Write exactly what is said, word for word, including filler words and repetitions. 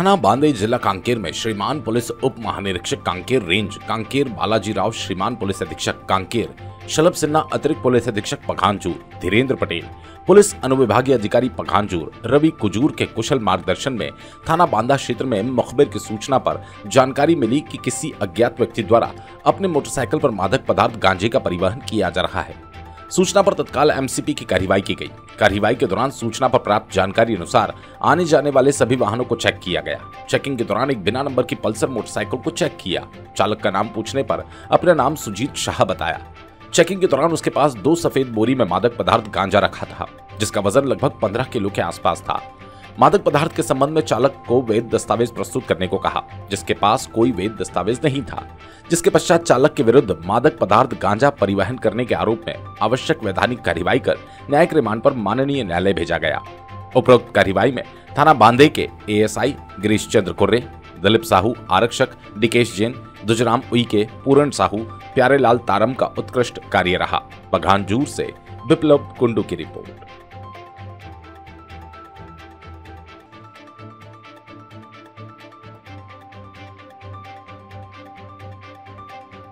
थाना बांदे जिला कांकेर में श्रीमान पुलिस उप महानिरीक्षक कांकेर रेंज कांकेर बालाजी राव, श्रीमान पुलिस अधीक्षक कांकेर शलभ सिन्हा, अतिरिक्त पुलिस अधीक्षक पखानजूर धीरेन्द्र पटेल, पुलिस अनुविभागीय अधिकारी पखानजूर रवि कुजूर के कुशल मार्गदर्शन में थाना बांदा क्षेत्र में मुखबिर की सूचना पर जानकारी मिली कि किसी अज्ञात व्यक्ति द्वारा अपने मोटरसाइकिल पर मादक पदार्थ गांजे का परिवहन किया जा रहा है। सूचना पर तत्काल एमसीपी की कार्यवाही की गई। कार्यवाही के दौरान सूचना पर प्राप्त जानकारी अनुसार आने जाने वाले सभी वाहनों को चेक किया गया। चेकिंग के दौरान एक बिना नंबर की पल्सर मोटरसाइकिल को चेक किया। चालक का नाम पूछने पर अपना नाम सुजीत शाह बताया। चेकिंग के दौरान उसके पास दो सफेद बोरी में मादक पदार्थ गांजा रखा था, जिसका वजन लगभग पंद्रह किलो के आसपास था। मादक पदार्थ के संबंध में चालक को वैध दस्तावेज प्रस्तुत करने को कहा, जिसके पास कोई वैध दस्तावेज नहीं था, जिसके पश्चात चालक के विरुद्ध मादक पदार्थ गांजा परिवहन करने के आरोप में आवश्यक वैधानिक कार्यवाही कर न्यायिक रिमांड पर माननीय न्यायालय भेजा गया। उपरोक्त कार्यवाही में थाना बांदे के एएसआई गिरीश चंद्र कुर्रे, दिलीप साहू आरक्षक, डिकेश जैन, दुजराम उइके, पूरण साहू, प्यारेलाल तारम का उत्कृष्ट कार्य रहा। पखानजूर से विप्लव कुंडू की रिपोर्ट।